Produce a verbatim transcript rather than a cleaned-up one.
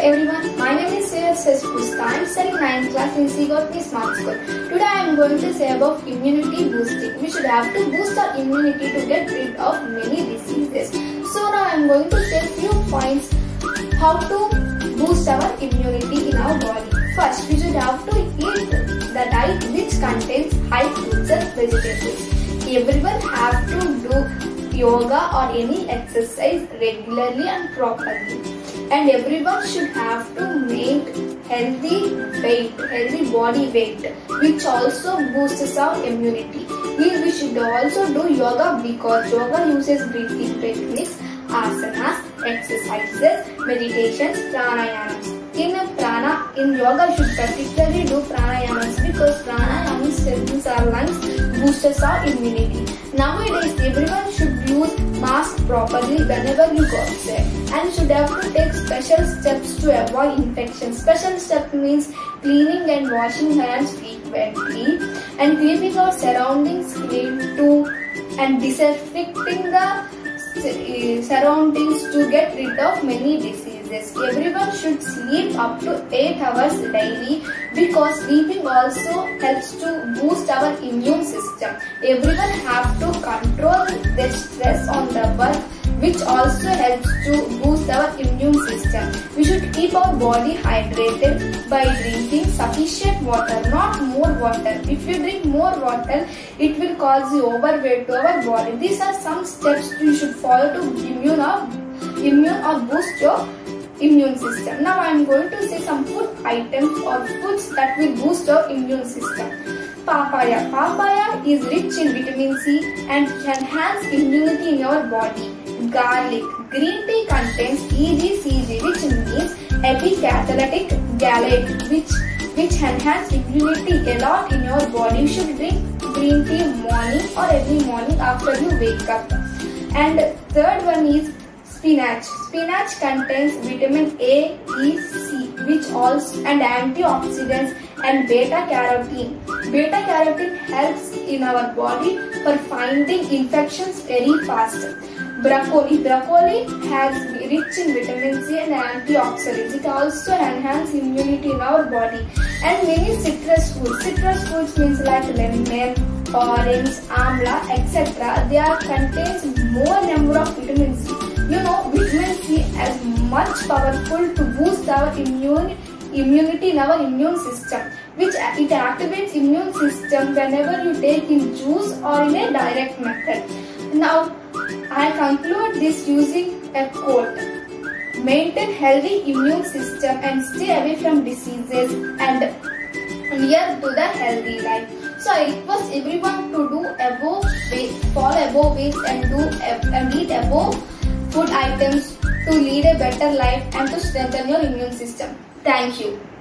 everyone, my name is Pusta. I am studying ninth class in Gowthami Smart School. Today I am going to say about immunity boosting. We should have to boost our immunity to get rid of many diseases. So now I am going to say few points how to boost our immunity in our body. First, we should have to eat the diet which contains high fruits and vegetables. Everyone have to do yoga or any exercise regularly and properly. And everyone should have to make healthy weight, healthy body weight, which also boosts our immunity. We should also do yoga because yoga uses breathing techniques, asanas, exercises, meditations, pranayams. In prana, in yoga, you should particularly do pranayamas because pranayams strengthens our lungs, boosts our immunity. Nowadays, everyone should use mask properly whenever you go outside, and should have to take special steps to avoid infection. Special step means cleaning and washing hands frequently, and keeping our surroundings clean too, and disinfecting the surroundings to get rid of many diseases. Everyone should sleep up to eight hours daily because sleeping also helps to boost our immune system. Everyone have to control their stress on the work, which also helps to boost our immune system. We should keep our body hydrated by drinking sufficient water, not more water. If you drink more water, it will cause you overweight to our body. These are some steps you should follow to immune or, immune or boost your immune system. Now I am going to say some food items or foods that will boost your immune system. Papaya. Papaya is rich in vitamin C and enhance immunity in your body. Garlic. Green tea contains E G C G, which means epicatalytic gallate, which which enhance immunity a lot in your body. You should drink green tea morning or every morning after you wake up. And third one is spinach. Spinach contains vitamin A, E, C, which also and antioxidants and beta carotene. Beta carotene helps in our body for finding infections very fast. Broccoli. Broccoli has rich in vitamin C and antioxidants. It also enhances immunity in our body. And many citrus foods. Citrus foods means like lemon, orange, amla, et cetera. They are contains more number of vitamin C. You know, vitamin C is much powerful to boost our immune immunity in our immune system, which it activates immune system whenever you take in juice or in a direct method. Now, I conclude this using a quote. Maintain healthy immune system and stay away from diseases and near to the healthy life. So I request everyone to do above weight, fall above weight and do and eat above food items to lead a better life and to strengthen your immune system. Thank you.